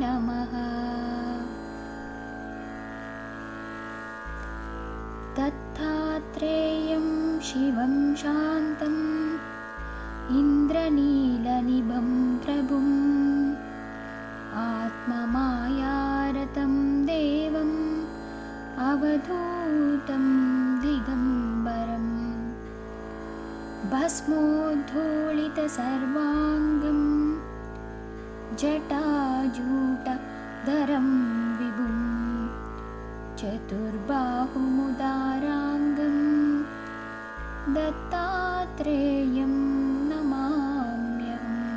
नमः। दत्तात्रेयं शिवं शान्तम् इन्द्रनीलनिभं प्रभुम् आत्ममायारतं देवम् अवधूतं दिगम्बरम् भस्मोद्धूलितसर्वाङ्गं जटाजूटधरं विभुम् चतुर्बाहुमुदाराङ्गं दत्तात्रेयं नमाम्यहम्।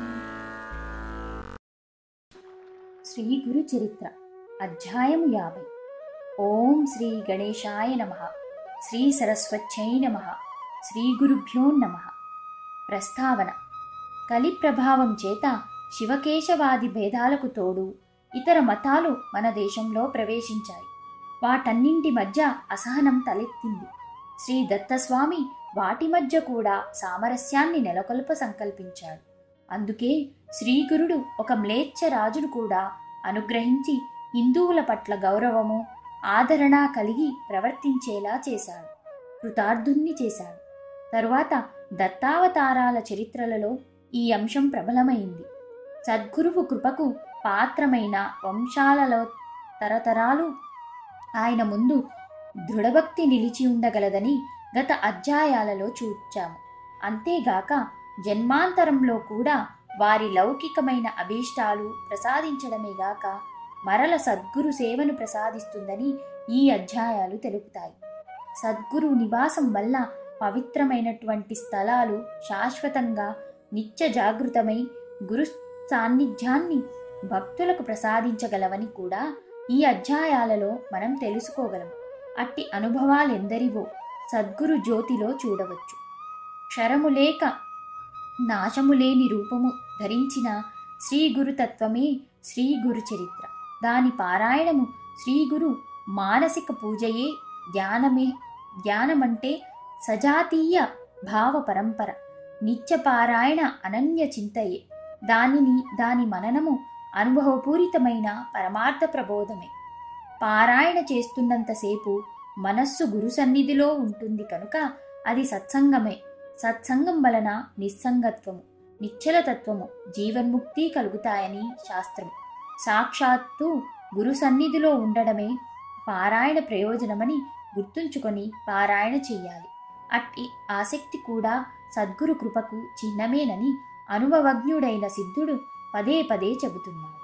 శ్రీ గురు చరిత్ర అధ్యాయము 50. ఓం శ్రీ గణేశాయ నమః. శ్రీ సరస్వత్యై నమః. శ్రీ గురుభ్యో నమః. ప్రస్తావన. కలి ప్రభావం చేత శివకేశవాది భేదాలకు తోడు ఇతర మతాలు మన దేశంలో ప్రవేశించాయి. వాటన్నింటి మధ్య అసహనం తలెత్తింది. శ్రీ దత్తస్వామి వాటి మధ్య కూడా సామరస్యాన్ని నెలకొల్ప సంకల్పించాడు. అందుకే శ్రీగురుడు ఒక మ్లేచ్ఛ రాజును కూడా అనుగ్రహించి హిందువుల పట్ల గౌరవము ఆదరణ కలిగి ప్రవర్తించేలా చేశాడు. కృతార్థుణ్ణి చేశాడు. తరువాత దత్తావతారాల చరిత్రలలో ఈ అంశం ప్రబలమైంది. సద్గురువు కృపకు పాత్రమైన వంశాలలో తరతరాలు ఆయన ముందు దృఢభక్తి నిలిచి ఉండగలదని గత అధ్యాయాలలో చూచాము. అంతేగాక జన్మాంతరంలో కూడా వారి లౌకికమైన అభీష్టాలు ప్రసాదించడమేగాక మరల సద్గురు సేవను ప్రసాదిస్తుందని ఈ అధ్యాయాలు తెలుపుతాయి. సద్గురు నివాసం వల్ల పవిత్రమైనటువంటి స్థలాలు శాశ్వతంగా నిత్య జాగృతమై గురు సాన్నిధ్యాన్ని భక్తులకు ప్రసాదించగలవని కూడా ఈ అధ్యాయాలలో మనం తెలుసుకోగలం. అట్టి అనుభవాలెందరివో సద్గురు జ్యోతిలో చూడవచ్చు. క్షరము లేక నాశము లేని రూపము ధరించిన శ్రీ గురుతత్వమే శ్రీ గురు చరిత్ర. దాని పారాయణము శ్రీగురు మానసిక పూజయే. ధ్యానమంటే సజాతీయ భావ పరంపర. నిత్య పారాయణ అనన్య చింతయే. దాని మననము అనుభవపూరితమైన పరమార్థ ప్రబోధమే. పారాయణ చేస్తున్నంతసేపు మనస్సు గురు సన్నిధిలో ఉంటుంది కనుక అది సత్సంగమే. సత్సంగం వలన నిస్సంగత్వము, నిశ్చలతత్వము, జీవన్ముక్తి కలుగుతాయని శాస్త్రము. సాక్షాత్తు గురు సన్నిధిలో ఉండడమే పారాయణ ప్రయోజనమని గుర్తుంచుకొని పారాయణ చెయ్యాలి. అట్టి ఆసక్తి కూడా సద్గురు కృపకు చిహ్నమేనని అనుభవజ్ఞుడైన సిద్ధుడు పదే పదే చెబుతున్నాడు.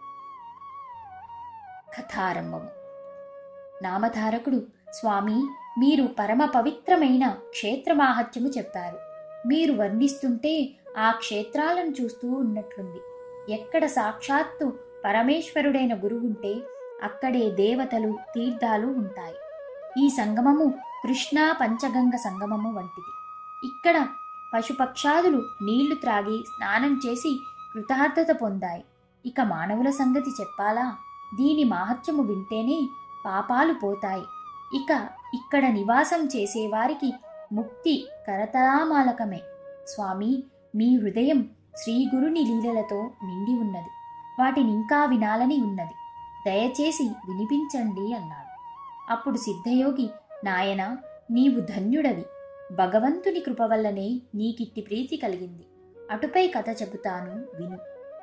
కథారంభము. నామధారకుడు: స్వామి, మీరు పరమ పవిత్రమైన క్షేత్ర మాహాత్మ్యము చెప్పారు. మీరు వర్ణిస్తుంటే ఆ క్షేత్రాలను చూస్తూ ఉన్నట్లుంది. ఎక్కడ సాక్షాత్తు పరమేశ్వరుడైన గురువుంటే అక్కడే దేవతలు, తీర్థాలు ఉంటాయి. ఈ సంగమము కృష్ణా పంచగంగ సంగమము వంటిది. ఇక్కడ పశుపక్షాదులు నీళ్లు త్రాగి స్నానం చేసి కృతార్థత పొందాయి. ఇక మానవుల సంగతి చెప్పాలా? దీని మాహాత్మ్యము వింటేనే పాపాలు పోతాయి. ఇక ఇక్కడ నివాసం చేసేవారికి ముక్తి కరతలామాలకమే. స్వామి, మీ హృదయం శ్రీగురుని లీలలతో నిండి ఉన్నది. వాటినింకా వినాలని ఉన్నది. దయచేసి వినిపించండి అన్నాడు. అప్పుడు సిద్ధయోగి: నాయనా, నీవు ధన్యుడవి. భగవంతుని కృప వల్లనే నీకిట్టి ప్రీతి కలిగింది. అటుపై కథ చెబుతాను, విను.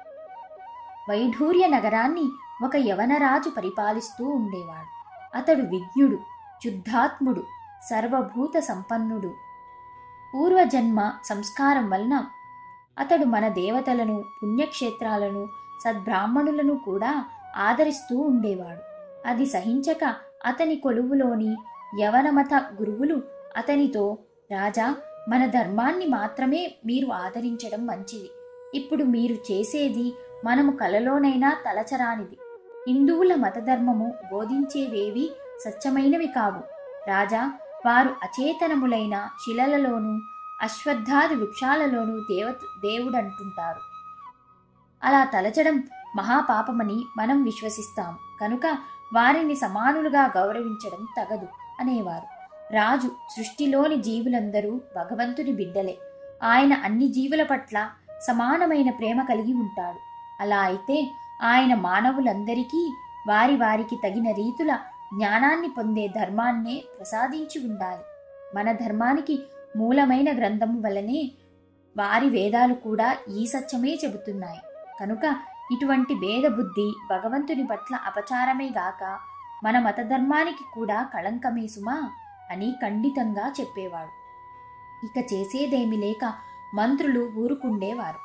వైఢూర్య నగరాన్ని ఒక యవనరాజు పరిపాలిస్తూ ఉండేవాడు. అతడు విజ్ఞుడు, శుద్ధాత్ముడు, సర్వభూత సంపన్నుడు. పూర్వజన్మ సంస్కారం వలన అతడు మన దేవతలను, పుణ్యక్షేత్రాలను, సద్బ్రాహ్మణులను కూడా ఆదరిస్తూ ఉండేవాడు. అది సహించక అతని కొలువులోని యవనమత గురువులు అతనితో: రాజా, మన ధర్మాన్ని మాత్రమే మీరు ఆదరించడం మంచిది. ఇప్పుడు మీరు చేసేది మనము కలలోనైనా తలచరానిది. హిందువుల మతధర్మము బోధించేవేవి సత్యమైనవి కావు. రాజా, వారు అచేతనములైన శిలలలోనూ అశ్వత్థాది వృక్షాలలోనూ దేవుడంటుంటారు. అలా తలచడం మహాపాపమని మనం విశ్వసిస్తాం కనుక వారిని సమానులుగా గౌరవించడం తగదు అనేవారు. రాజు: సృష్టిలోని జీవులందరూ భగవంతుని బిడ్డలే. ఆయన అన్ని జీవుల పట్ల సమానమైన ప్రేమ కలిగి ఉంటాడు. అలా అయితే ఆయన మానవులందరికీ వారి వారికి తగిన రీతుల జ్ఞానాన్ని పొందే ధర్మాన్నే ప్రసాదించి ఉండాలి. మన ధర్మానికి మూలమైన గ్రంథము వలనే వారి వేదాలు కూడా ఈ సత్యమే చెబుతున్నాయి. కనుక ఇటువంటి భేద బుద్ధి భగవంతుని పట్ల అపచారమే గాక మన మతధర్మానికి కూడా కళంకమే సుమా అని ఖండితంగా చెప్పేవాడు. ఇక చేసేదేమి లేక మంత్రులు ఊరుకుండేవారు.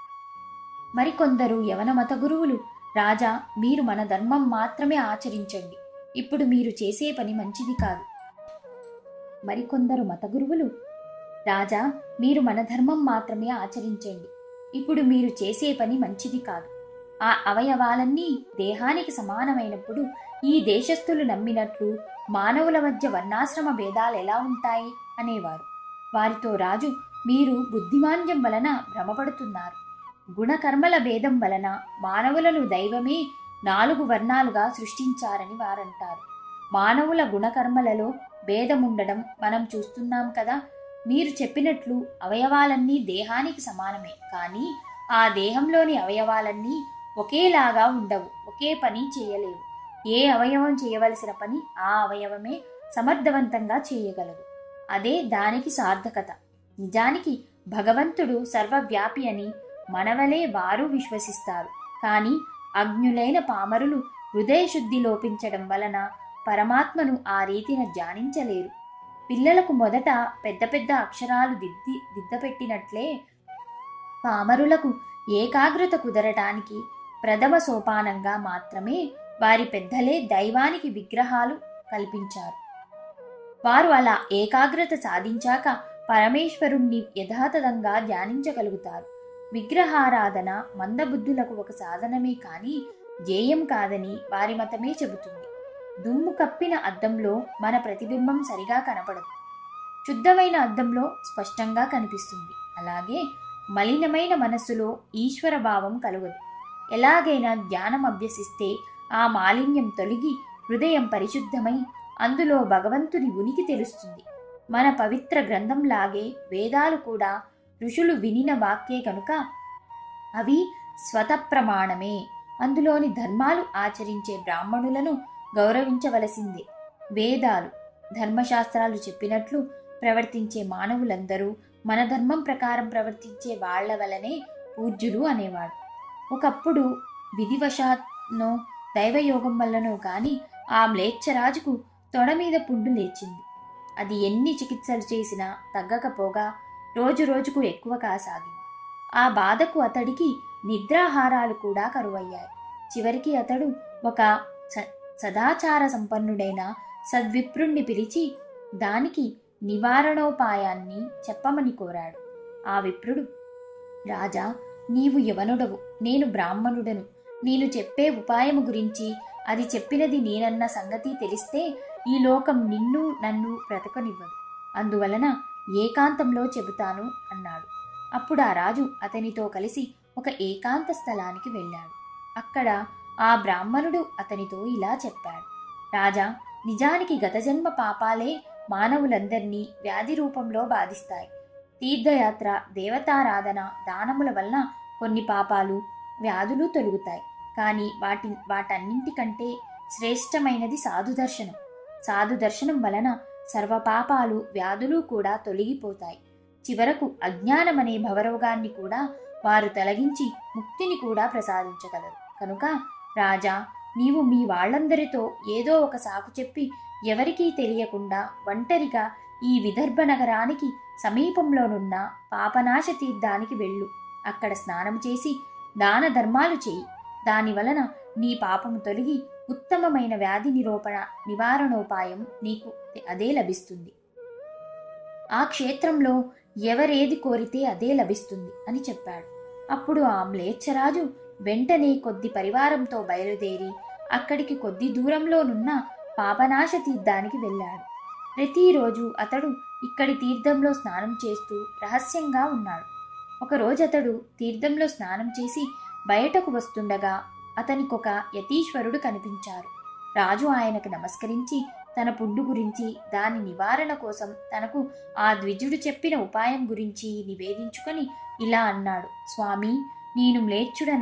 మరికొందరు యవన మత గురువులు, రాజా, మీరు మన ధర్మం మాత్రమే ఆచరించండి, ఇప్పుడు మీరు చేసే పని మంచిది కాదు. మరికొందరు మత గురువులు, రాజా, మీరు మన ధర్మం మాత్రమే ఆచరించండి, ఇప్పుడు మీరు చేసే పని మంచిది కాదు. ఆ అవయవాలన్నీ దేహానికి సమానమైనప్పుడు ఈ దేశస్థులు నమ్మినట్లు మానవుల మధ్య వర్ణాశ్రమ భేదాలు ఎలా ఉంటాయి అనేవారు. వారితో రాజు, మీరు బుద్ధిమాంద్యం వలన భ్రమపడుతున్నారు. గుణకర్మల భేదం వలన మానవులను దైవమే 4 వర్ణాలుగా సృష్టించారని వారంటారు. మానవుల గుణకర్మలలో భేదముండడం మనం చూస్తున్నాం కదా. మీరు చెప్పినట్లు అవయవాలన్నీ దేహానికి సమానమే, కానీ ఆ దేహంలోని అవయవాలన్నీ ఒకేలాగా ఉండవు, ఒకే పని చేయలేవు. ఏ అవయవం చేయవలసిన పని ఆ అవయవమే సమర్థవంతంగా చేయగలదు. అదే దానికి సార్థకత. నిజానికి భగవంతుడు సర్వవ్యాపి అని మనవలే వారు విశ్వసిస్తారు. కానీ అజ్ఞులైన పామరులు హృదయశుద్ధి లోపించడం వలన పరమాత్మను ఆ రీతిన ధ్యానించలేరు. పిల్లలకు మొదట పెద్ద పెద్ద అక్షరాలు దిద్దపెట్టినట్లే పామరులకు ఏకాగ్రత కుదరటానికి ప్రథమ సోపానంగా మాత్రమే వారి పెద్దలే దైవానికి విగ్రహాలు కల్పించారు. వారు అలా ఏకాగ్రత సాధించాక పరమేశ్వరుణ్ణి యథాతథంగా ధ్యానించగలుగుతారు. విగ్రహారాధన మందబుద్ధులకు ఒక సాధనమే కాని ధ్యేయం కాదని వారి మతమే చెబుతుంది. దుమ్ము కప్పిన అద్దంలో మన ప్రతిబింబం సరిగా కనపడదు, శుద్ధమైన అద్దంలో స్పష్టంగా కనిపిస్తుంది. అలాగే మలినమైన మనస్సులో ఈశ్వర భావం కలుగదు. ఎలాగైనా ధ్యానం అభ్యసిస్తే ఆ మాలిన్యం తొలగి హృదయం పరిశుద్ధమై అందులో భగవంతుని ఉనికి తెలుస్తుంది. మన పవిత్ర గ్రంథంలాగే వేదాలు కూడా ఋషులు వినిన వాక్యే కనుక అవి స్వతప్రమాణమే. అందులోని ధర్మాలు ఆచరించే బ్రాహ్మణులను గౌరవించవలసిందే. వేదాలు ధర్మశాస్త్రాలు చెప్పినట్లు ప్రవర్తించే మానవులందరూ మన ధర్మం ప్రకారం ప్రవర్తించే వాళ్ల వలనే పూజ్యులు అనేవాడు. ఒకప్పుడు విధివశాత్నో దైవయోగం వల్లనో కాని ఆ మ్లేచ్ఛరాజుకు తొడ మీద పుండు లేచింది. అది ఎన్ని చికిత్సలు చేసినా తగ్గకపోగా రోజు రోజుకు ఎక్కువ కాసాగింది. ఆ బాధకు అతడికి నిద్రాహారాలు కూడా కరువయ్యాయి. చివరికి అతడు ఒక సదాచార సంపన్నుడైన సద్విప్రుణ్ణి పిలిచి దానికి నివారణోపాయాన్ని చెప్పమని కోరాడు. ఆ విప్రుడు, రాజా, నీవు యవనుడవు, నేను బ్రాహ్మణుడను. నేను చెప్పే ఉపాయము గురించి అది చెప్పినది నేనన్న సంగతి తెలిస్తే ఈ లోకం నిన్ను నన్ను బ్రతకనివ్వదు. అందువలన ఏకాంతంలో చెబుతాను అన్నాడు. అప్పుడు ఆ రాజు అతనితో కలిసి ఒక ఏకాంత స్థలానికి వెళ్ళాడు. అక్కడ ఆ బ్రాహ్మణుడు అతనితో ఇలా చెప్పాడు, రాజా, నిజానికి గత జన్మ పాపాలే మానవులందరినీ వ్యాధి రూపంలో బాధిస్తాయి. తీర్థయాత్ర, దేవతారాధన, దానముల వలన కొన్ని పాపాలు, వ్యాధులు తొలుగుతాయి. కానీ వాటన్నింటికంటే శ్రేష్టమైనది సాధుదర్శనం. సాధుదర్శనం వలన సర్వపాపాలు, వ్యాధులు కూడా తొలగిపోతాయి. చివరకు అజ్ఞానమనే భవరోగాన్ని కూడా వారు తొలగించి ముక్తిని కూడా ప్రసాదించగలరు. కనుక రాజా, నీవు మీ వాళ్ళందరితో ఏదో ఒక సాకు చెప్పి ఎవరికీ తెలియకుండా ఒంటరిగా ఈ విదర్భ నగరానికి సమీపంలోనున్న పాపనాశ తీర్థానికి వెళ్ళు. అక్కడ స్నానం చేసి దాన ధర్మాలు చేయి. దానివలన నీ పాపము తొలగి ఉత్తమమైన వ్యాధి నివారణోపాయం నీకు అదే లభిస్తుంది. ఆ క్షేత్రంలో ఎవరేది కోరితే అదే లభిస్తుంది అని చెప్పాడు. అప్పుడు ఆ మ్లేచ్ఛరాజు వెంటనే కొద్ది పరివారంతో బయలుదేరి అక్కడికి కొద్ది దూరంలోనున్న పాపనాశ తీర్థానికి వెళ్ళాడు. ప్రతిరోజు అతడు ఇక్కడి తీర్థంలో స్నానం చేస్తూ రహస్యంగా ఉన్నాడు. ఒకరోజు అతడు తీర్థంలో స్నానం చేసి బయటకు వస్తుండగా అతనికొక యతీశ్వరుడు కనిపించారు. రాజు ఆయనకు నమస్కరించి తన పుండు గురించి, దాని నివారణ కోసం తనకు ఆ ద్విజుడు చెప్పిన ఉపాయం గురించి నివేదించుకొని ఇలా అన్నాడు, స్వామి, నేను మ్లేచ్ఛుడనని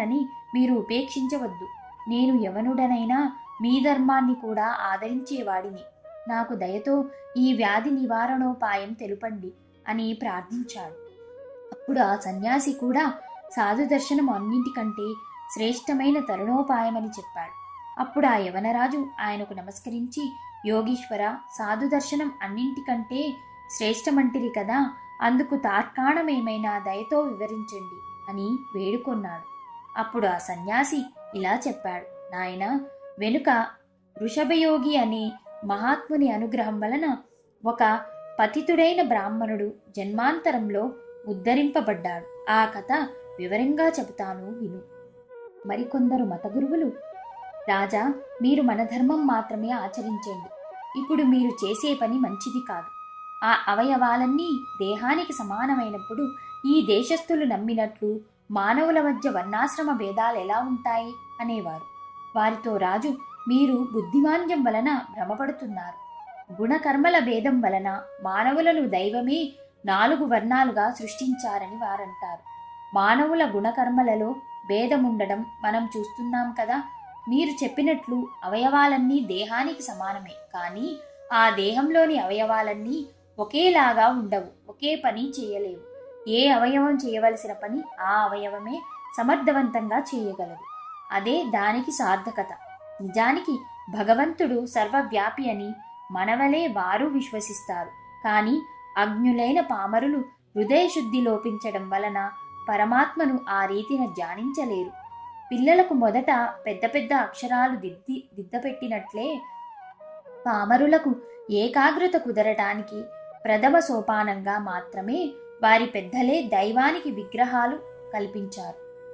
మీరు ఉపేక్షించవద్దు. నేను యవనుడనైనా మీ ధర్మాన్ని కూడా ఆదరించేవాడిని. నాకు దయతో ఈ వ్యాధి నివారణోపాయం తెలుపండి అని ప్రార్థించాడు. అప్పుడు ఆ సన్యాసి కూడా సాధు దర్శనం అన్నింటికంటే శ్రేష్టమైన తరుణోపాయమని చెప్పాడు. అప్పుడు ఆ యవనరాజు ఆయనకు నమస్కరించి, యోగీశ్వర, సాధు దర్శనం అన్నింటికంటే శ్రేష్టమంటిరి కదా, అందుకు తార్కాణమేమైనా దయతో వివరించండి అని వేడుకొన్నాడు. అప్పుడు ఆ సన్యాసి ఇలా చెప్పాడు, నాయన, వెనుక వృషభయోగి అనే మహాత్ముని అనుగ్రహం వలన ఒక పతితుడైన బ్రాహ్మణుడు జన్మాంతరంలో ఉద్ధరింపబడ్డాడు. ఆ కథ వివరంగా చెబుతాను, విను. మరికొందరు మతగురువులు, రాజా, మీరు మన ధర్మం మాత్రమే ఆచరించండి. ఇప్పుడు మీరు చేసే పని మంచిది కాదు. ఆ అవయవాలన్నీ దేహానికి సమానమైనప్పుడు ఈ దేశస్థులు నమ్మినట్లు మానవుల మధ్య వర్ణాశ్రమ భేదాలు ఎలా ఉంటాయి అనేవారు. వారితో రాజు, మీరు బుద్ధిమాంద్యం వలన భ్రమపడుతున్నారు. గుణకర్మల భేదం వలన మానవులను దైవమే 4 వర్ణాలుగా సృష్టించారని వారంటారు. మానవుల గుణకర్మలలో భేదముండడం మనం చూస్తున్నాం కదా. మీరు చెప్పినట్లు అవయవాలన్నీ దేహానికి సమానమే, కానీ ఆ దేహంలోని అవయవాలన్నీ ఒకేలాగా ఉండవు, ఒకే పని చేయలేవు. ఏ అవయవం చేయవలసిన పని ఆ అవయవమే సమర్థవంతంగా చేయగలదు. అదే దానికి సార్థకత. నిజానికి భగవంతుడు సర్వవ్యాపి అని మనవలే వారు విశ్వసిస్తారు. కానీ అజ్ఞులైన పామరులు హృదయశుద్ధి లోపించడం వలన పరమాత్మను ఆ రీతిన ధ్యానించలేరు. పిల్లలకు మొదట పెద్ద పెద్ద అక్షరాలు దిద్దపెట్టినట్లే పామరులకు ఏకాగ్రత కుదరటానికి ప్రథమ సోపానంగా మాత్రమే వారి పెద్దలే దైవానికి విగ్రహాలు కల్పించారు.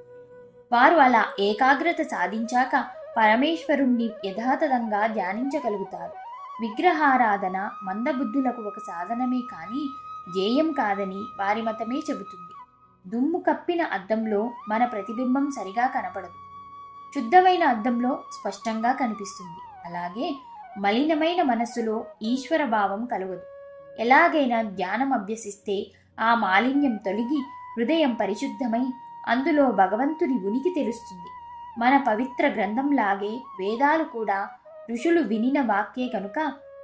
వారు అలా ఏకాగ్రత సాధించాక పరమేశ్వరుణ్ణి యథాతథంగా ధ్యానించగలుగుతారు. విగ్రహారాధన మందబుద్ధులకు ఒక సాధనమే కాని ధ్యేయం కాదని వారి మతమే చెబుతుంది. దుమ్ము కప్పిన అద్దంలో మన ప్రతిబింబం సరిగా కనపడదు, శుద్ధమైన అద్దంలో స్పష్టంగా కనిపిస్తుంది. అలాగే మలినమైన మనస్సులో ఈశ్వర భావం కలగదు. ఎలాగైనా ధ్యానం అభ్యసిస్తే ఆ మాలిన్యం తొలగి హృదయం పరిశుద్ధమై అందులో భగవంతుని ఉనికి తెలుస్తుంది. మన పవిత్ర గ్రంథంలాగే వేదాలు కూడా ఋషులు వినిన వాక్యే కనుక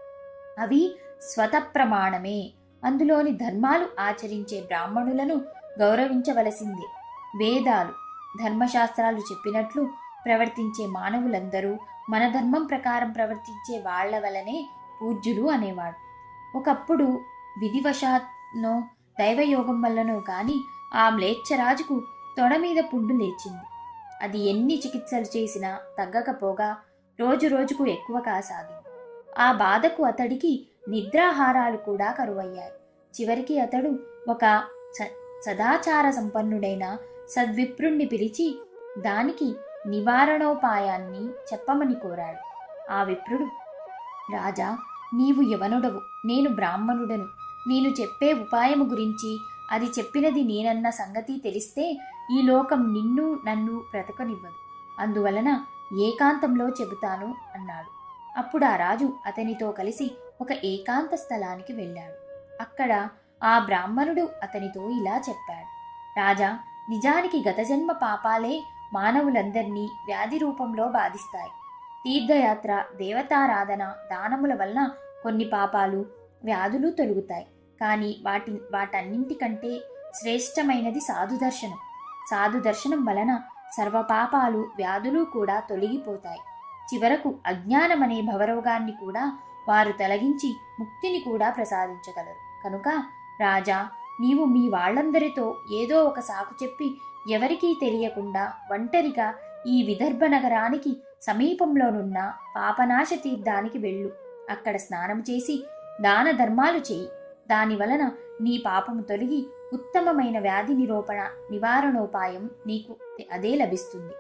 అవి స్వతప్రమాణమే. అందులోని ధర్మాలు ఆచరించే బ్రాహ్మణులను గౌరవించవలసిందే. వేదాలు ధర్మశాస్త్రాలు చెప్పినట్లు ప్రవర్తించే మానవులందరూ మన ధర్మం ప్రకారం ప్రవర్తించే వాళ్ల వలనే పూజ్యులు అనేవాడు. ఒకప్పుడు విధివశాత్నో దైవయోగం వల్లనో కాని ఆ మ్లేచ్ఛరాజుకు తొడ మీద పుండు లేచింది. అది ఎన్ని చికిత్సలు చేసినా తగ్గకపోగా రోజు రోజుకు ఎక్కువ కాసాగింది. ఆ బాధకు అతడికి నిద్రాహారాలు కూడా కరువయ్యాయి. చివరికి అతడు ఒక సదాచార సంపన్నుడైన సద్విప్రుణ్ణి పిలిచి దానికి నివారణోపాయాన్ని చెప్పమని కోరాడు. ఆ విప్రుడు, రాజా, నీవు యవనుడవు, నేను బ్రాహ్మణుడను. నేను చెప్పే ఉపాయము గురించి, అది చెప్పినది నేనన్న సంగతి తెలిస్తే ఈ లోకం నిన్ను నన్ను బ్రతకనివ్వదు. అందువలన ఏకాంతంలో చెబుతాను అన్నాడు. అప్పుడు ఆ రాజు అతనితో కలిసి ఒక ఏకాంత స్థలానికి వెళ్ళాడు. అక్కడ ఆ బ్రాహ్మణుడు అతనితో ఇలా చెప్పాడు, రాజా, నిజానికి గత జన్మ పాపాలే మానవులందరినీ వ్యాధి రూపంలో బాధిస్తాయి. తీర్థయాత్ర, దేవతారాధన, దానముల వలన కొన్ని పాపాలు, వ్యాధులు తొలుగుతాయి. కానీ వాటన్నింటికంటే శ్రేష్టమైనది సాధుదర్శనం. సాధుదర్శనం వలన సర్వపాపాలు, వ్యాధులు కూడా తొలగిపోతాయి. చివరకు అజ్ఞానమనే భవరోగాన్ని కూడా వారు తొలగించి ముక్తిని కూడా ప్రసాదించగలరు. కనుక రాజా, నీవు మీ వాళ్ళందరితో ఏదో ఒక సాకు చెప్పి ఎవరికీ తెలియకుండా ఒంటరిగా ఈ విదర్భ నగరానికి సమీపంలోనున్న పాపనాశ తీర్థానికి వెళ్ళు. అక్కడ స్నానం చేసి దాన ధర్మాలు చేయి. దానివలన నీ పాపము తొలగి ఉత్తమమైన వ్యాధి నివారణోపాయం నీకు అదే లభిస్తుంది.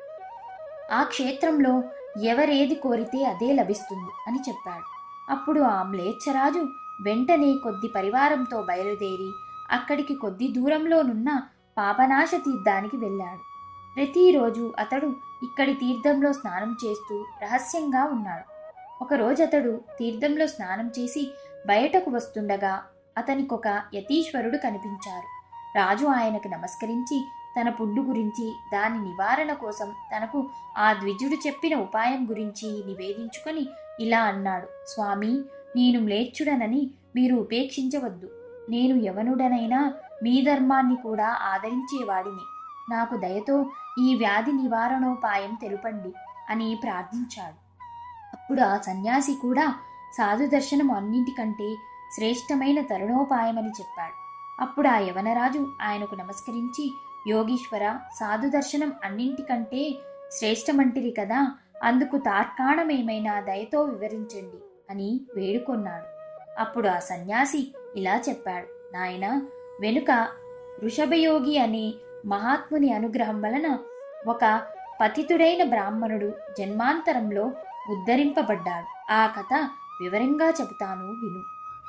ఆ క్షేత్రంలో ఎవరేది కోరితే అదే లభిస్తుంది అని చెప్పాడు. అప్పుడు ఆ మ్లేచ్ఛరాజు వెంటనే కొద్ది పరివారంతో బయలుదేరి అక్కడికి కొద్ది దూరంలోనున్న పాపనాశ తీర్థానికి వెళ్ళాడు. ప్రతిరోజు అతడు ఇక్కడి తీర్థంలో స్నానం చేస్తూ రహస్యంగా ఉన్నాడు. ఒకరోజు అతడు తీర్థంలో స్నానం చేసి బయటకు వస్తుండగా అతనికొక యతీశ్వరుడు కనిపించారు. రాజు ఆయనకు నమస్కరించి తన పుండు గురించి, దాని నివారణ కోసం తనకు ఆ ద్విజుడు చెప్పిన ఉపాయం గురించి నివేదించుకొని ఇలా అన్నాడు: స్వామి, నేను మ్లేచ్ఛుడనని మీరు ఉపేక్షించవద్దు. నేను యవనుడనైనా మీ ధర్మాన్ని కూడా ఆదరించేవాడిని. నాకు దయతో ఈ వ్యాధి నివారణోపాయం తెలుపండి అని ప్రార్థించాడు. అప్పుడు ఆ సన్యాసి కూడా సాధు దర్శనం అన్నింటికంటే శ్రేష్టమైన తరుణోపాయమని చెప్పాడు. అప్పుడు ఆ యవనరాజు ఆయనకు నమస్కరించి, యోగీశ్వర, సాధు దర్శనం అన్నింటికంటే శ్రేష్టమంటిరి కదా, అందుకు తార్కాణమేమైనా దయతో వివరించండి అని వేడుకొన్నాడు. అప్పుడు ఆ సన్యాసి ఇలా చెప్పాడు: నాయనా, వెనుక వృషభయోగి అనే మహాత్ముని అనుగ్రహం వలన ఒక పతితుడైన బ్రాహ్మణుడు జన్మాంతరంలో ఉద్ధరింపబడ్డాడు. ఆ కథ వివరంగా చెబుతాను, విను.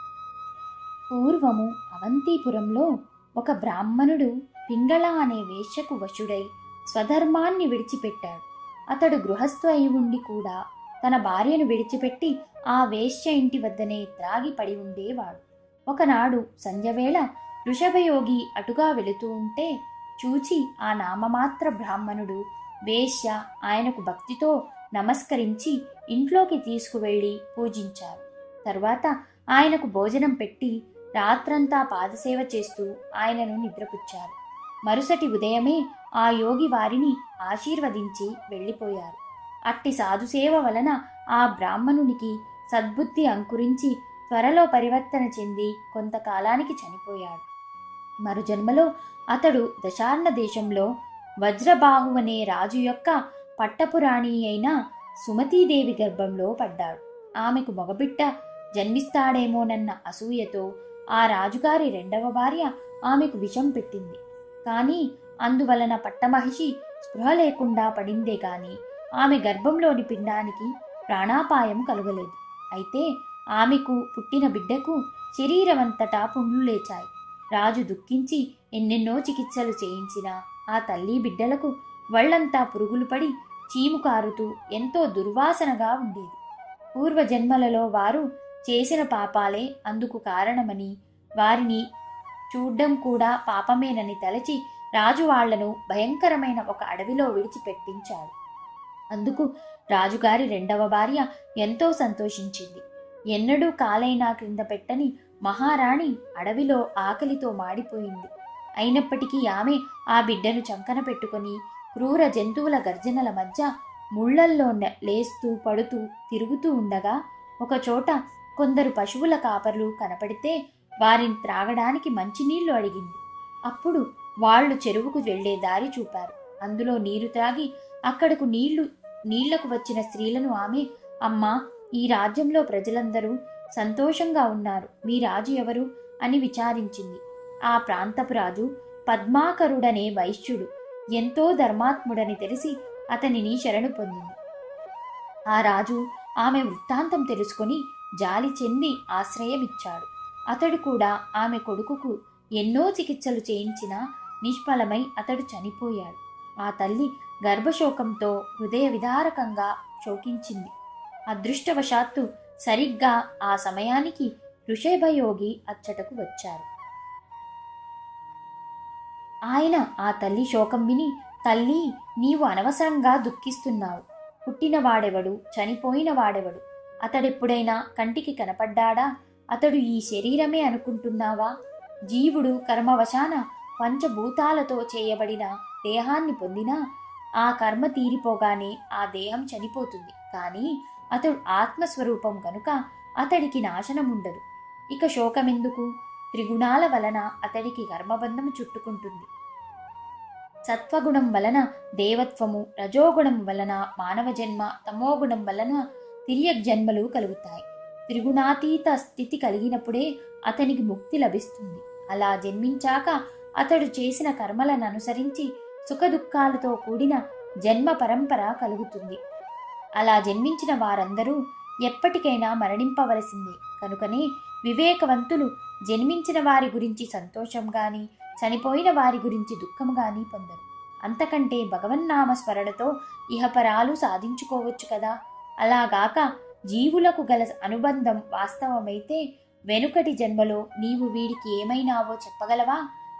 పూర్వము అవంతిపురంలో ఒక బ్రాహ్మణుడు పింగళ అనే వేశ్యకు వశుడై స్వధర్మాన్ని విడిచిపెట్టాడు. అతడు గృహస్థు అయి ఉండి కూడా తన భార్యను విడిచిపెట్టి ఆ వేశ్య ఇంటి వద్దనే త్రాగి పడి ఉండేవాడు. ఒకనాడు సంధ్యవేళ వృషభయోగి అటుగా వెళుతూ ఉంటే చూచి ఆ నామమాత్ర బ్రాహ్మణుడు వేశ్య ఆయనకు భక్తితో నమస్కరించి ఇంట్లోకి తీసుకువెళ్లి పూజించారు. తరువాత ఆయనకు భోజనం పెట్టి రాత్రంతా పాదసేవ చేస్తూ ఆయనను నిద్రపుచ్చారు. మరుసటి ఉదయమే ఆ యోగి వారిని ఆశీర్వదించి వెళ్ళిపోయారు. అట్టి సాధుసేవ వలన ఆ బ్రాహ్మణునికి సద్బుద్ధి అంకురించి త్వరలో పరివర్తన చెంది కొంతకాలానికి చనిపోయాడు. మరుజన్మలో అతడు దశార్ణ దేశంలో వజ్రబాహు అనే రాజు యొక్క పట్టపురాణి అయిన సుమతీదేవి గర్భంలో పడ్డాడు. ఆమెకు మగబిడ్డ జన్మిస్తాడేమోనన్న అసూయతో ఆ రాజుగారి రెండవ భార్య ఆమెకు విషం పెట్టింది. కానీ అందువలన పట్టమహిషి స్పృహ లేకుండా పడిందే గాని ఆమె గర్భంలోని పిండానికి ప్రాణాపాయం కలుగలేదు. అయితే ఆమెకు పుట్టిన బిడ్డకు శరీరమంతటా పుండ్లు లేచాయి. రాజు దుఃఖించి ఎన్నెన్నో చికిత్సలు చేయించినా ఆ తల్లి బిడ్డలకు వళ్లంతా పురుగులు పడి చీము కారుతూ ఎంతో దుర్వాసనగా ఉండేది. పూర్వజన్మలలో వారు చేసిన పాపాలే అందుకు కారణమని, వారిని చూడ్డం కూడా పాపమేనని తలచి రాజు వాళ్లను భయంకరమైన ఒక అడవిలో విడిచిపెట్టించాడు. అందుకు రాజుగారి రెండవ భార్య ఎంతో సంతోషించింది. ఎన్నడూ కాలైనా క్రింద పెట్టని మహారాణి అడవిలో ఆకలితో మాడిపోయింది. అయినప్పటికీ ఆమె ఆ బిడ్డను చంకన పెట్టుకుని క్రూర జంతువుల గర్జనల మధ్య ముళ్లల్లో లేస్తూ పడుతూ తిరుగుతూ ఉండగా ఒకచోట కొందరు పశువుల కాపర్లు కనపడితే వారిని త్రాగడానికి మంచినీళ్లు అడిగింది. అప్పుడు వాళ్లు చెరువుకు వెళ్లే దారి చూపారు. అందులో నీరు త్రాగి అక్కడకు నీళ్లకు వచ్చిన స్త్రీలను ఆమె, అమ్మా, ఈ రాజ్యంలో ప్రజలందరూ సంతోషంగా ఉన్నారు, మీ రాజు ఎవరు అని విచారించింది. ఆ ప్రాంతపు రాజు పద్మాకరుడనే వైశ్యుడు, ఎంతో ధర్మాత్ముడని తెలిసి అతనిని శరణు పొందింది. ఆ రాజు ఆమె వృత్తాంతం తెలుసుకొని జాలి చెంది ఆశ్రయమిచ్చాడు. అతడు కూడా ఆమె కొడుకుకు ఎన్నో చికిత్సలు చేయించినా నిష్ఫలమై అతడు చనిపోయాడు. ఆ తల్లి గర్భశోకంతో హృదయ విదారకంగా శోకించింది. అదృష్టవశాత్తు సరిగ్గా ఆ సమయానికి వృషభయోగి అచ్చటకు వచ్చారు. ఆయన ఆ తల్లి శోకం విని, తల్లి, నీవు అనవసరంగా దుఃఖిస్తున్నావు. పుట్టినవాడెవడు, చనిపోయిన వాడెవడు? అతడెప్పుడైనా కంటికి కనపడ్డాడా? అతడు ఈ శరీరమే అనుకుంటున్నావా? జీవుడు కర్మవశాన పంచభూతాలతో చేయబడిన దేహాన్ని పొందినా ఆ కర్మ తీరిపోగానే ఆ దేహం చనిపోతుంది. కానీ అతడు ఆత్మస్వరూపం కనుక అతడికి నాశనముండదు. ఇక శోకమెందుకు? త్రిగుణాల వలన అతడికి కర్మబంధం చుట్టుకుంటుంది. సత్వగుణం వలన దేవత్వము, రజోగుణం వలన మానవ జన్మ, తమోగుణం వలన తిర్యక్ జన్మలు కలుగుతాయి. త్రిగుణాతీత స్థితి కలిగినప్పుడే అతనికి ముక్తి లభిస్తుంది. అలా జన్మించాక అతడు చేసిన కర్మలను అనుసరించి సుఖదుఖాలతో కూడిన జన్మ పరంపర కలుగుతుంది. అలా జన్మించిన వారందరూ ఎప్పటికైనా మరణింపవలసిందే. కనుకనే వివేకవంతులు జన్మించిన వారి గురించి సంతోషం గాని, చనిపోయిన వారి గురించి దుఃఖం గాని పొందరు. అంతకంటే భగవన్నామ స్మరణతో ఇహపరాలు సాధించుకోవచ్చు కదా. అలాగాక జీవులకు గల అనుబంధం వాస్తవమైతే వెనుకటి జన్మలో నీవు వీడికి ఏమైనావో చెప్పగలవా?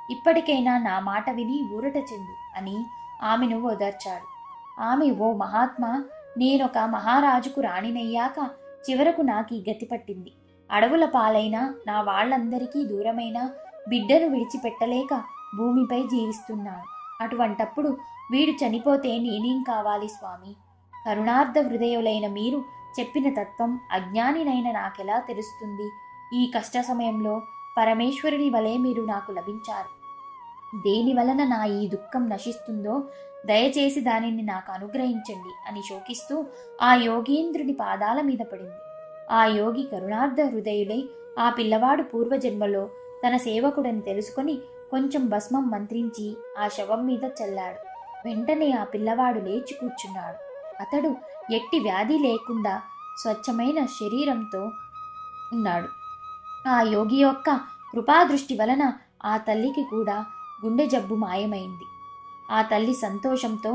ఇప్పటికైనా నా మాట విని ఊరట చెందు అని ఆమెను ఓదార్చాడు. ఆమె, ఓ మహాత్మా, నేనొక మహారాజుకు రాణినయ్యాక చివరకు నాకు ఈ గతి పట్టింది. అడవుల పాలైన నా వాళ్ళందరికీ దూరమైన బిడ్డను విడిచిపెట్టలేక భూమిపై జీవిస్తున్నాను. అటువంటప్పుడు వీడు చనిపోతే నేనేం కావాలి స్వామి? కరుణార్థ హృదయులైన మీరు చెప్పిన తత్వం అజ్ఞానినైన నాకెలా తెలుస్తుంది? ఈ కష్ట సమయంలో పరమేశ్వరుని వలె మీరు నాకు లభించారు. దేని వలన నా ఈ దుఃఖం నశిస్తుందో దయచేసి దానిని నాకు అనుగ్రహించండి అని శోకిస్తూ ఆ యోగీంద్రుని పాదాల మీద పడింది. ఆ యోగి కరుణార్థ హృదయులై ఆ పిల్లవాడు పూర్వజన్మలో తన సేవకుడని తెలుసుకొని కొంచెం భస్మం మంత్రించి ఆ శవం మీద చల్లాడు. వెంటనే ఆ పిల్లవాడు లేచి కూర్చున్నాడు. అతడు ఎట్టి వ్యాధి లేకుండా స్వచ్ఛమైన శరీరంతో ఉన్నాడు. ఆ యోగి యొక్క కృపాదృష్టి వలన ఆ తల్లికి కూడా గుండె జబ్బు మాయమైంది. ఆ తల్లి సంతోషంతో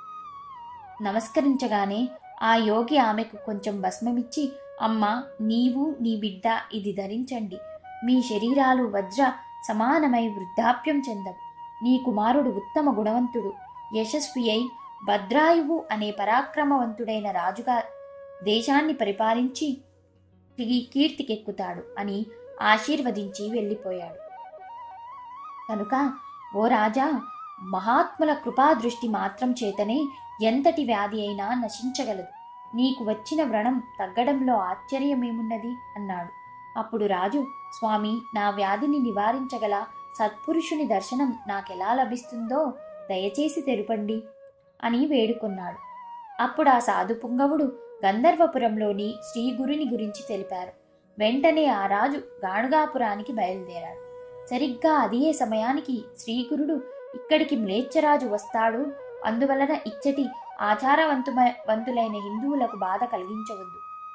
నమస్కరించగానే ఆ యోగి ఆమెకు కొంచెం భస్మమిచ్చి, అమ్మా, నీవు నీ బిడ్డ ఇది ధరించండి. మీ శరీరాలు వజ్ర సమానమై వృద్ధాప్యం చెందవు. నీ కుమారుడు ఉత్తమ గుణవంతుడు, యశస్వి అయి భద్రాయువు అనే పరాక్రమవంతుడైన రాజుగా దేశాన్ని పరిపాలించి కీర్తికెక్కుతాడు అని ఆశీర్వదించి వెళ్ళిపోయాడు. కనుక ఓ రాజా, మహాత్ముల కృపాదృష్టి మాత్రం చేతనే ఎంతటి వ్యాధి అయినా నశించగలదు. నీకు వచ్చిన వ్రణం తగ్గడంలో ఆశ్చర్యమేమున్నది అన్నాడు. అప్పుడు రాజు, స్వామి, నా వ్యాధిని నివారించగల సత్పురుషుని దర్శనం నాకెలా లభిస్తుందో దయచేసి తెలుపండి అని వేడుకొన్నాడు. అప్పుడు ఆ సాధు పుంగవుడు గంధర్వపురంలోని శ్రీగురుని గురించి తెలిపారు. వెంటనే ఆ రాజు గాణుగాపురానికి బయలుదేరాడు. సరిగ్గా అదే సమయానికి శ్రీగురుడు, ఇక్కడికి మ్లేచ్ఛరాజు వస్తాడు, అందువలన ఇచ్చటి ఆచారవంతులైన హిందువులకు బాధ కలిగించవద్దు.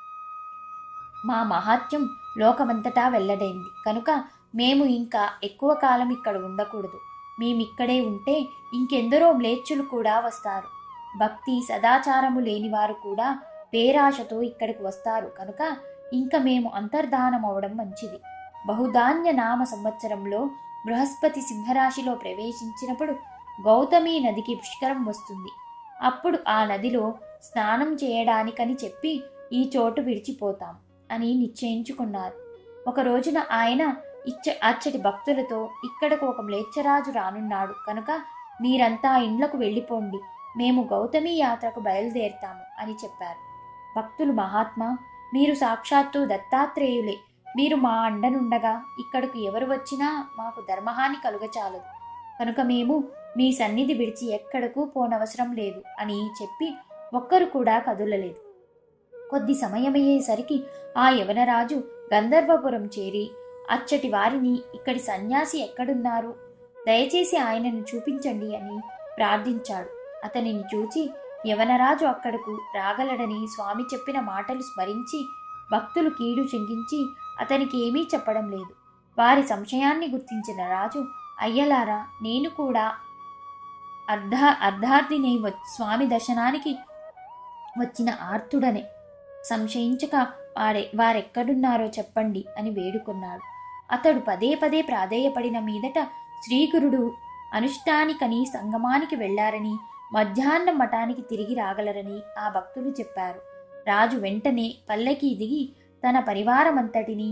మా మహాత్యం లోకమంతటా వెల్లడైంది కనుక మేము ఇంకా ఎక్కువ కాలం ఇక్కడ ఉండకూడదు. మేమిక్కడే ఉంటే ఇంకెందరో మ్లేచ్ఛులు కూడా వస్తారు. భక్తి సదాచారము లేనివారు కూడా పేరాశతో ఇక్కడికి వస్తారు కనుక ఇంకా మేము అంతర్ధానమవడం మంచిది. బహుధాన్య నామ సంవత్సరంలో బృహస్పతి సింహరాశిలో ప్రవేశించినప్పుడు గౌతమి నదికి పుష్కరం వస్తుంది. అప్పుడు ఆ నదిలో స్నానం చేయడానికని చెప్పి ఈ చోటు విడిచిపోతాం అని నిశ్చయించుకున్నారు. ఒక రోజున ఆయన అచ్చటి భక్తులతో, ఇక్కడకు ఒక మ్లేచ్ఛరాజు రానున్నాడు కనుక మీరంతా ఇండ్లకు వెళ్ళిపోండి, మేము గౌతమి యాత్రకు బయలుదేరుతాము అని చెప్పారు. భక్తులు, మహాత్మా, మీరు సాక్షాత్తు దత్తాత్రేయులే. మీరు మా అండనుండగా ఇక్కడకు ఎవరు వచ్చినా మాకు ధర్మహాని కలుగచాలదు. కనుక మేము మీ సన్నిధి విడిచి ఎక్కడకు పోనవసరం లేదు అని చెప్పి ఒక్కరు కూడా కదులలేదు. కొద్ది సమయమయ్యేసరికి ఆ యవనరాజు గంధర్వపురం చేరి, అచ్చటి వారిని, ఇక్కడి సన్యాసి ఎక్కడున్నారు, దయచేసి ఆయనను చూపించండి అని ప్రార్థించాడు. అతనిని చూచి యవనరాజు అక్కడకు రాగలడని స్వామి చెప్పిన మాటలు స్మరించి భక్తులు కీడు చెంగించి అతనికి ఏమీ చెప్పడం లేదు. వారి సంశయాన్ని గుర్తించిన రాజు, అయ్యలారా, నేను కూడా అర్ధార్థినై స్వామి దర్శనానికి వచ్చిన ఆర్తుడనే. సంశయించక వారెక్కడున్నారో చెప్పండి అని వేడుకొన్నాడు. అతడు పదే పదే ప్రాధేయపడిన మీదట శ్రీగురుడు అనుష్ఠానికని సంగమానికి వెళ్లారని, మధ్యాహ్నం మఠానికి తిరిగి రాగలరని ఆ భక్తులు చెప్పారు. రాజు వెంటనే పల్లెకి దిగి తన పరివారమంతటిని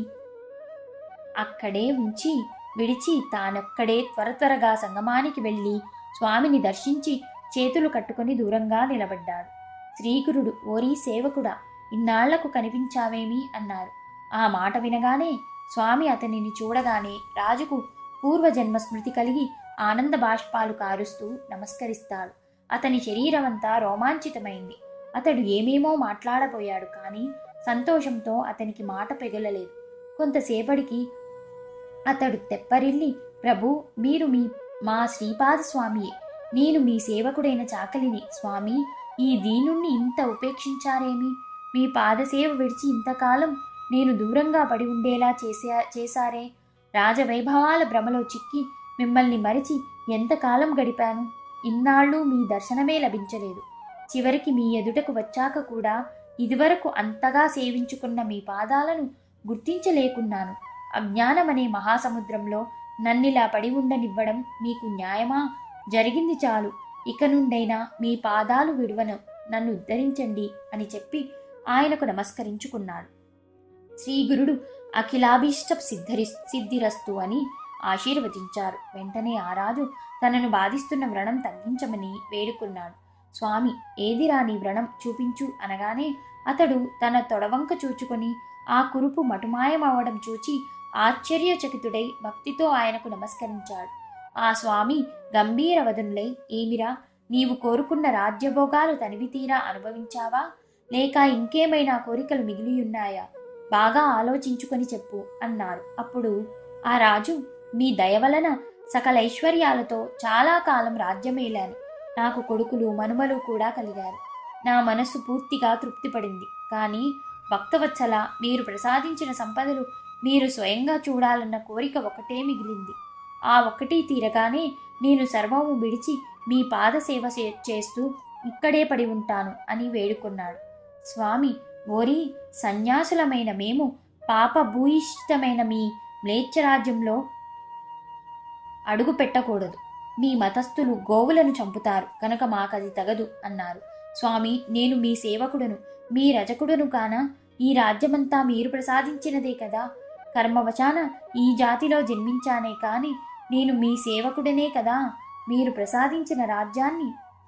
అక్కడే ఉంచి విడిచి తానొక్కడే త్వరగా సంగమానికి వెళ్ళి స్వామిని దర్శించి చేతులు కట్టుకుని దూరంగా నిలబడ్డాడు. శ్రీగురుడు, ఓరీ సేవకుడా, ఇన్నాళ్లకు కనిపించావేమి అన్నారు. ఆ మాట వినగానే స్వామి అతనిని చూడగానే రాజుకు పూర్వజన్మ స్మృతి కలిగి ఆనంద బాష్పాలు కారుస్తూ నమస్కరిస్తాడు. అతని శరీరమంతా రోమాంచితమైంది. అతడు ఏమేమో మాట్లాడబోయాడు, కానీ సంతోషంతో అతనికి మాట పెగలలేదు. కొంతసేపటికి అతడు తెప్పరిల్లి, ప్రభు, మీరు మా శ్రీపాద స్వామియే. నేను మీ సేవకుడైన చాకలిని. స్వామి, ఈ దీనుణ్ణి ఇంత ఉపేక్షించారేమి? మీ పాదసేవ విడిచి ఇంతకాలం నేను దూరంగా పడి ఉండేలా చేశారే. రాజవైభవాల భ్రమలో చిక్కి మిమ్మల్ని మరిచి ఎంతకాలం గడిపాను. ఇన్నాళ్ళు మీ దర్శనమే లభించలేదు. చివరికి మీ ఎదుటకు వచ్చాక కూడా ఇదివరకు అంతగా సేవించుకున్న మీ పాదాలను గుర్తించలేకున్నాను. అజ్ఞానమనే మహాసముద్రంలో నన్నిలా పడి ఉండనివ్వడం మీకు న్యాయమా? జరిగింది చాలు. ఇక నుండైనా మీ పాదాలు విడువను, నన్ను ఉద్ధరించండి అని చెప్పి ఆయనకు నమస్కరించుకున్నాడు. శ్రీగురుడు అఖిలాభీష్ట సిద్ధిరస్తు అని ఆశీర్వదించారు. వెంటనే ఆ రాజు తనను బాధిస్తున్న వ్రణం తగ్గించమని వేడుకున్నాడు. స్వామి, ఏదిరా నీ వ్రణం, చూపించు అనగానే అతడు తన తొడవంక చూచుకొని ఆ కురుపు మటుమాయమవడం చూచి ఆశ్చర్యచకితుడై భక్తితో ఆయనకు నమస్కరించాడు. ఆ స్వామి గంభీర వదనులై, ఏమిరా, నీవు కోరుకున్న రాజ్యభోగాలు తనివితీరా అనుభవించావా, లేక ఇంకేమైనా కోరికలు మిగిలియున్నాయా? బాగా ఆలోచించుకొని చెప్పు అన్నారు. అప్పుడు ఆ రాజు, మీ దయ వలన సకల ఐశ్వర్యాలతో చాలా కాలం రాజ్యమేలాను. నాకు కొడుకులు మనుమలు కూడా కలిగారు. నా మనస్సు పూర్తిగా తృప్తిపడింది. కానీ భక్తవత్సల, మీరు ప్రసాదించిన సంపదలు మీరు స్వయంగా చూడాలన్న కోరిక ఒకటే మిగిలింది. ఆ ఒక్కటి తీరగానే నేను సర్వము విడిచి మీ పాద సేవ చేస్తూ ఇక్కడే పడి ఉంటాను అని వేడుకున్నాడు. స్వామి, ఓరి సన్యాసులమైన మేము పాపభూయిష్టమైన మీ మ్లేచ్ఛరాజ్యంలో అడుగు పెట్టకూడదు. మీ మతస్థులు గోవులను చంపుతారు కనుక మాకది తగదు అన్నారు. స్వామి, నేను మీ సేవకుడును, మీ రజకుడును కానా? ఈ రాజ్యమంతా మీరు ప్రసాదించినదే కదా. కర్మవచాన ఈ జాతిలో జన్మించానే కాని నేను మీ సేవకుడనే కదా. మీరు ప్రసాదించిన రాజ్యాన్ని,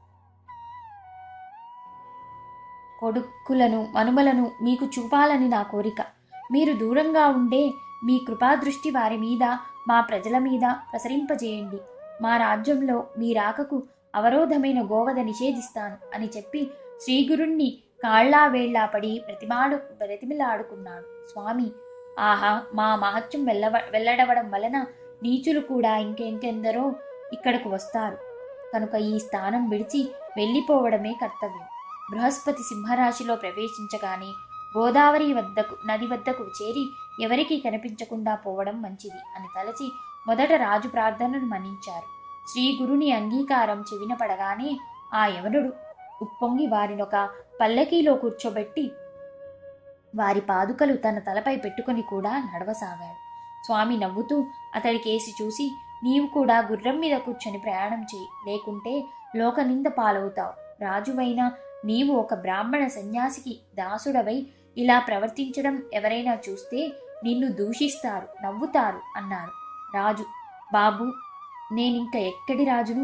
కొడుకులను మనుమలను మీకు చూపాలని నా కోరిక. మీరు దూరంగా ఉండే మీ కృపాదృష్టి వారి మీద, మా ప్రజల మీద ప్రసరింపజేయండి. మా రాజ్యంలో మీ రాకకు అవరోధమైన నిషేధిస్తాను అని చెప్పి శ్రీగురుణ్ణి కాళ్లా వేళ్లా పడి బ్రతిమిలాడుకున్నాడు. స్వామి, ఆహా, మా మహత్యం వెల్లడవడం వలన నీచులు కూడా ఇంకెందరో ఇక్కడకు వస్తారు కనుక ఈ స్థానం విడిచి వెళ్ళిపోవడమే కర్తవ్యం. బృహస్పతి సింహరాశిలో ప్రవేశించగానే గోదావరి నది వద్దకు చేరి ఎవరికీ కనిపించకుండా పోవడం మంచిది అని తలచి మొదట రాజు ప్రార్థనను మన్నించారు. శ్రీగురుని అంగీకారం చెవిన పడగానే ఆ యవనుడు ఉప్పొంగి వారినొక పల్లకీలో కూర్చోబెట్టి వారి పాదుకలు తన తలపై పెట్టుకుని కూడా నడవసాగాడు. స్వామి నవ్వుతూ అతడికేసి చూసి, నీవు కూడా గుర్రం మీద కూర్చొని ప్రయాణం చేయి, లేకుంటే లోకనింద పాలవుతావు. రాజువైనా నీవు ఒక బ్రాహ్మణ సన్యాసికి దాసుడవై ఇలా ప్రవర్తించడం ఎవరైనా చూస్తే నిన్ను దూషిస్తారు, నవ్వుతారు అన్నారు. రాజు, బాబు, నేనింక ఎక్కడి రాజును?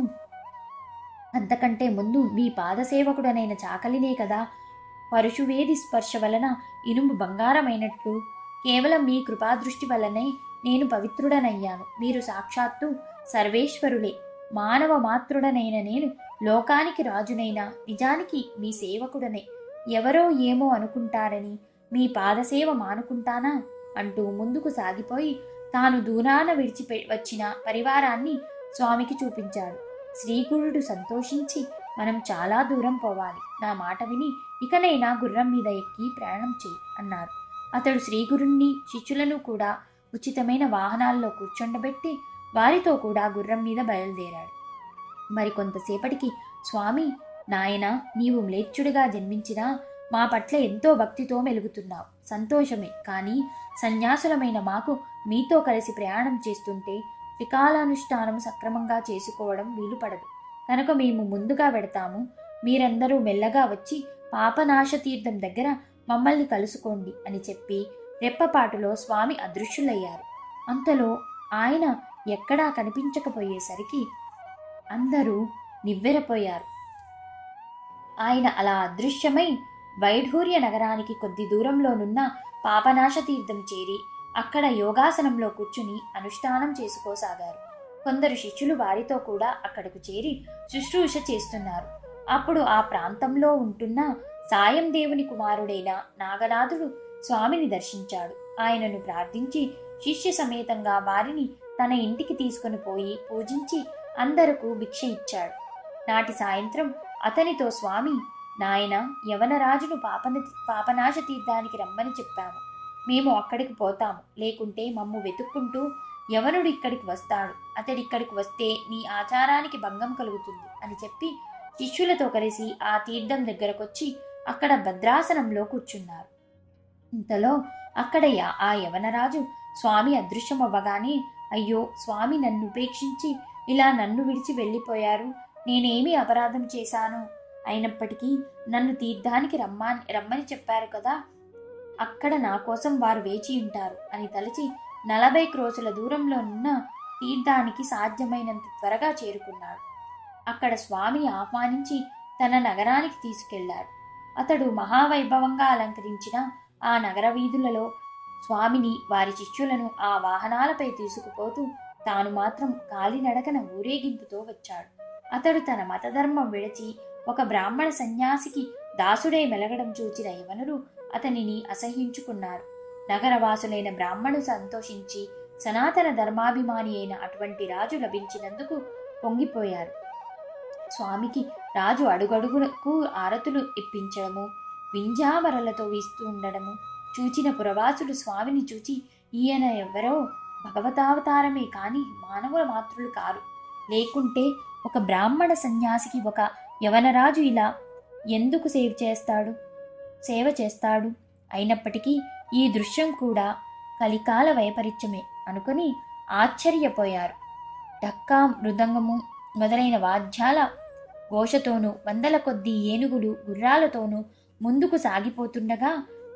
అంతకంటే ముందు మీ పాదసేవకుడనైన చాకలినే కదా. పరుశువేది స్పర్శ వలన ఇనుము బంగారమైనట్లు కేవలం మీ కృపాదృష్టి వలనే నేను పవిత్రుడనయ్యాను. మీరు సాక్షాత్తు సర్వేశ్వరులే. మానవ మాతృడనైన నేను లోకానికి రాజునైనా నిజానికి మీ సేవకుడనే. ఎవరో ఏమో అనుకుంటారని మీ పాదసేవ మానుకుంటానా అంటూ ముందుకు సాగిపోయి తాను దూరాన వచ్చిన పరివారాన్ని స్వామికి చూపించాడు. శ్రీగురుడు సంతోషించి, మనం చాలా దూరం పోవాలి, నా మాట విని ఇకనైనా గుర్రం మీద ఎక్కి ప్రయాణం చేయి అన్నారు. అతడు శ్రీగురుణ్ణి శిష్యులను కూడా ఉచితమైన వాహనాల్లో కూర్చొండబెట్టి వారితో కూడా గుర్రం మీద బయలుదేరాడు. మరికొంతసేపటికి స్వామి, నాయనా, నీవు మ్లేచ్ఛుడిగా జన్మించినా మా పట్ల ఎంతో భక్తితో మెలుగుతున్నావు, సంతోషమే. కానీ సన్యాసులమైన మాకు మీతో కలిసి ప్రయాణం చేస్తుంటే త్రికాలానుష్ఠానం సక్రమంగా చేసుకోవడం వీలుపడదు కనుక మేము ముందుగా వెడతాము. మీరందరూ మెల్లగా వచ్చి పాపనాశ తీర్థం దగ్గర మమ్మల్ని కలుసుకోండి అని చెప్పి రెప్పపాటులో స్వామి అదృశ్యులయ్యారు. అంతలో ఆయన ఎక్కడా కనిపించకపోయేసరికి అందరూ నివ్వెరపోయారు. ఆయన అలా అదృశ్యమై వైఢూర్య నగరానికి కొద్ది దూరంలోనున్న పాపనాశ తీర్థం చేరి అక్కడ యోగాసనంలో కూర్చుని అనుష్ఠానం చేసుకోసాగారు. కొందరు శిష్యులు వారితో కూడా అక్కడకు చేరి శుశ్రూష చేస్తున్నారు. అప్పుడు ఆ ప్రాంతంలో ఉంటున్న సాయం దేవుని కుమారుడైన నాగనాథుడు స్వామిని దర్శించాడు. ఆయనను ప్రార్థించి శిష్య సమేతంగా వారిని తన ఇంటికి తీసుకుని పోయి పూజించి అందరకు భిక్ష ఇచ్చాడు. నాటి సాయంత్రం అతనితో స్వామి, నాయన, యవనరాజును పాపనాశ తీర్థానికి రమ్మని చెప్పాము. మేము అక్కడికి పోతాము, లేకుంటే మమ్ము వెతుక్కుంటూ యవనుడు ఇక్కడికి వస్తాడు. అతడిక్కడికి వస్తే నీ ఆచారానికి భంగం కలుగుతుంది అని చెప్పి శిష్యులతో కలిసి ఆ తీర్థం దగ్గరకొచ్చి అక్కడ భద్రాసనంలో కూర్చున్నారు. ఇంతలో అక్కడ ఆ యవనరాజు స్వామి అదృశ్యమవ్వగానే అయ్యో స్వామి నన్ను ఉపేక్షించి ఇలా నన్ను విడిచి వెళ్ళిపోయారు, నేనేమి అపరాధం చేశాను? అయినప్పటికీ నన్ను తీర్థానికి రమ్మని చెప్పారు కదా, అక్కడ నా కోసం వారు వేచి ఉంటారు అని తలచి 40 క్రోసుల దూరంలో ఉన్న తీర్థానికి సాధ్యమైనంత త్వరగా చేరుకున్నాడు. అక్కడ స్వామిని ఆహ్వానించి తన నగరానికి తీసుకెళ్లారు. అతడు మహావైభవంగా అలంకరించిన ఆ నగర వీధులలో స్వామిని, వారి శిష్యులను ఆ వాహనాలపై తీసుకుపోతూ తాను మాత్రం కాలినడకన ఊరేగింపుతో వచ్చాడు. అతడు తన మతధర్మం విడిచి ఒక బ్రాహ్మణ సన్యాసికి దాసుడై మెలగడం చూచిన యవనులు అతనిని అసహ్యించుకున్నారు. నగరవాసులైన బ్రాహ్మణులు సంతోషించి సనాతన ధర్మాభిమాని అయిన అటువంటి రాజు లభించినందుకు పొంగిపోయారు. స్వామికి రాజు అడుగడుగులకు ఆరతులు ఇప్పించడము, వింజామరలతో వీస్తూ ఉండడము చూచిన పురవాసులు స్వామిని చూచి, ఈయన ఎవరో భగవతావతారమే కాని మానవుల మాతృలు కారు, లేకుంటే ఒక బ్రాహ్మణ సన్యాసికి ఒక యవనరాజు ఇలా ఎందుకు సేవ చేస్తాడు? అయినప్పటికీ ఈ దృశ్యం కూడా కలికాల వైపరీత్యమే అనుకుని ఆశ్చర్యపోయారు. డక్కా, మృదంగము మొదలైన వాద్యాల ఘోషతోనూ 100ల కొద్దీ ఏనుగులు గుర్రాలతోనూ ముందుకు సాగిపోతుండగా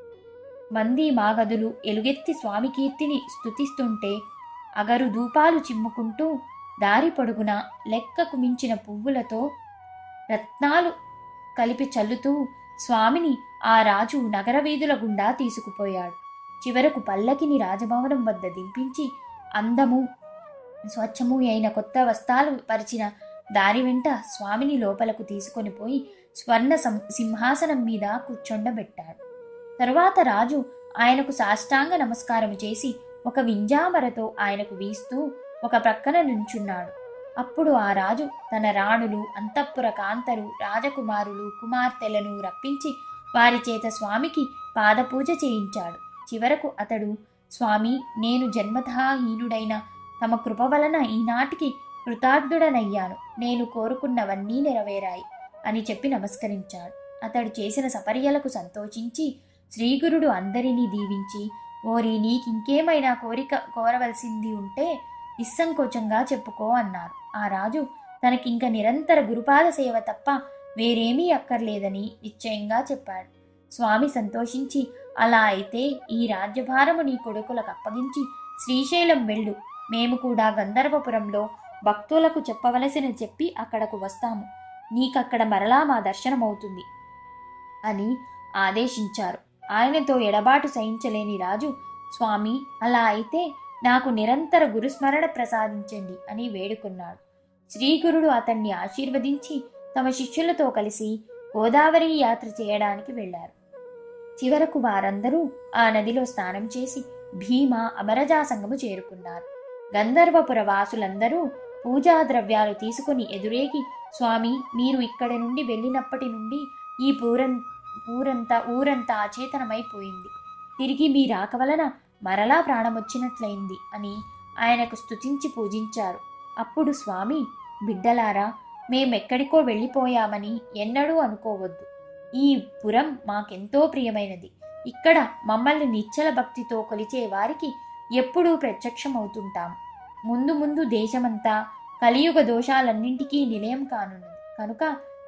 మంది మాగదులు ఎలుగెత్తి స్వామి కీర్తిని స్తుతిస్తుంటే అగరు ధూపాలు చిమ్ముకుంటూ దారి పొడుగున లెక్కకు మించిన పువ్వులతో రత్నాలు కలిపి చల్లుతూ స్వామిని ఆ రాజు నగర వీధుల గుండా తీసుకుపోయాడు. చివరకు పల్లకిని రాజభవనం వద్ద దింపించి అందము స్వచ్ఛము అయిన కొత్త వస్త్రాలు పరిచిన దారి వెంట స్వామిని లోపలకు తీసుకొని పోయి స్వర్ణ సింహాసనం మీద కూర్చొండబెట్టాడు. తరువాత రాజు ఆయనకు సాష్టాంగ నమస్కారం చేసి ఒక వింజామరతో ఆయనకు వీస్తూ ఒక ప్రక్కన నుంచున్నాడు. అప్పుడు ఆ రాజు తన రాణులు, అంతఃపుర కాంతలు, రాజకుమారులు, కుమార్తెలను రప్పించి వారి చేత స్వామికి పాదపూజ చేయించాడు. చివరకు అతడు, స్వామి, నేను జన్మతః హీనుడైన తమ కృప వలన ఈనాటికి కృతార్థుడనయ్యాను, నేను కోరుకున్నవన్నీ నెరవేరాయి అని చెప్పి నమస్కరించాడు. అతడు చేసిన సపర్యలకు సంతోషించి శ్రీగురుడు అందరినీ దీవించి, ఓరి నీకింకేమైనా కోరవలసింది ఉంటే నిస్సంకోచంగా చెప్పుకో అన్నారు. ఆ రాజు తనకింక నిరంతర గురుపాద సేవ తప్ప వేరేమీ అక్కర్లేదని నిశ్చయంగా చెప్పాడు. స్వామి సంతోషించి, అలా అయితే ఈ రాజ్యభారము నీ కొడుకులకు అప్పగించి శ్రీశైలం వెళ్ళు, మేము కూడా గంధర్వపురంలో భక్తులకు చెప్పవలసిన చెప్పి అక్కడకు వస్తాము, నీకక్కడ మరలా మా దర్శనమవుతుంది అని ఆదేశించారు. ఆయనతో ఎడబాటు సహించలేని రాజు, స్వామి, అలా అయితే నాకు నిరంతర గురుస్మరణ ప్రసాదించండి అని వేడుకున్నాడు. శ్రీగురుడు అతన్ని ఆశీర్వదించి తమ శిష్యులతో కలిసి గోదావరి యాత్ర చేయడానికి వెళ్లారు. చివరకు వారందరూ ఆ నదిలో స్నానం చేసి భీమ అమరజాసంగము చేరుకున్నారు. గంధర్వపుర వాసులందరూ పూజా ద్రవ్యాలు తీసుకుని ఎదురేగి, స్వామి, మీరు ఇక్కడి నుండి వెళ్ళినప్పటి నుండి ఈ ఊరంతా అచేతనమైపోయింది, తిరిగి మీ రాక వలన మరలా ప్రాణమొచ్చినట్లయింది అని ఆయనకు స్తుతించి పూజించారు. అప్పుడు స్వామి, బిడ్డలారా, మేమెక్కడికో వెళ్ళిపోయామని ఎన్నడూ అనుకోవద్దు. ఈ పురం మాకెంతో ప్రియమైనది. ఇక్కడ మమ్మల్ని నిశ్చల భక్తితో కొలిచే వారికి ఎప్పుడూ ప్రత్యక్షమవుతుంటాం. ముందు ముందు దేశమంతా కలియుగ దోషాలన్నింటికీ నిలయం కానున్నది కనుక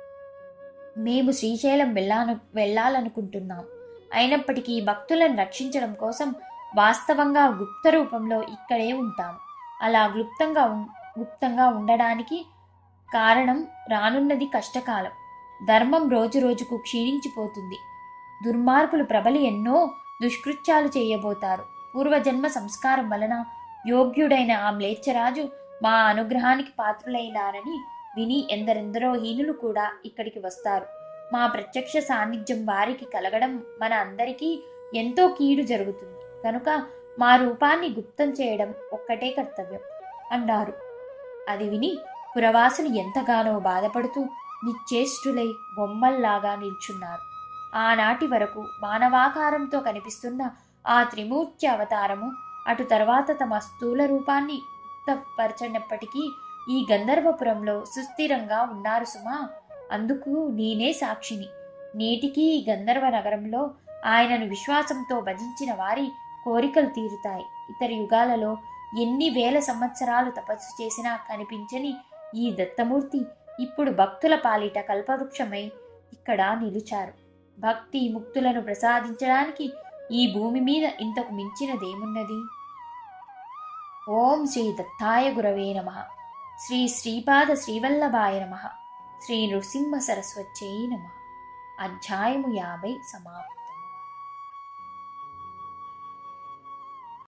మేము శ్రీశైలం వెళ్ళాలనుకుంటున్నాం. అయినప్పటికీ భక్తులను రక్షించడం కోసం వాస్తవంగా గుప్త రూపంలో ఇక్కడే ఉంటాం. అలా గుప్తంగా ఉండడానికి కారణం రానున్నది కష్టకాలం. ధర్మం రోజు రోజుకు క్షీణించిపోతుంది. దుర్మార్గులు ప్రబలి ఎన్నో దుష్కృత్యాలు చేయబోతారు. పూర్వజన్మ సంస్కారం వలన యోగ్యుడైన ఆ మ్లేచ్ఛరాజు మా అనుగ్రహానికి పాత్రులైనారని విని ఎందరెందరో హీనులు కూడా ఇక్కడికి వస్తారు. మా ప్రత్యక్ష సాన్నిధ్యం వారికి కలగడం మన అందరికీ ఎంతో కీడు జరుగుతుంది కనుక మా రూపాన్ని గుప్తం చేయడం ఒక్కటే కర్తవ్యం అన్నారు. అది విని పురవాసులు ఎంతగానో బాధపడుతూ నిశ్చేష్టులై బొమ్మల్లాగా నిల్చున్నారు. ఆనాటి వరకు మానవాకారంతో కనిపిస్తున్న ఆ త్రిమూర్తి అవతారము అటు తర్వాత తమ స్థూల రూపాన్ని గుప్తపరచనప్పటికీ ఈ గంధర్వపురంలో సుస్థిరంగా ఉన్నారు సుమా. అందుకు నేనే సాక్షిని. నేటికీ ఈ గంధర్వ నగరంలో ఆయనను విశ్వాసంతో భజించిన వారి కోరికలు తీరుతాయి. ఇతర యుగాలలో ఎన్ని వేల సంవత్సరాలు తపస్సు చేసినా కనిపించని ఈ దత్తమూర్తి ఇప్పుడు భక్తుల పాలిట కల్పవృక్షమై ఇక్కడ నిలిచారు. భక్తి ముక్తులను ప్రసాదించడానికి ఈ భూమి మీద ఇంతకు మించినదేమున్నది? ఓం శ్రీ దత్తాయ గురవే నమః. శ్రీ శ్రీపాద శ్రీవల్లభాయ నమః. శ్రీ నృసింహ సరస్వత్యై నమః. అధ్యాయము 50 సమాప్తం.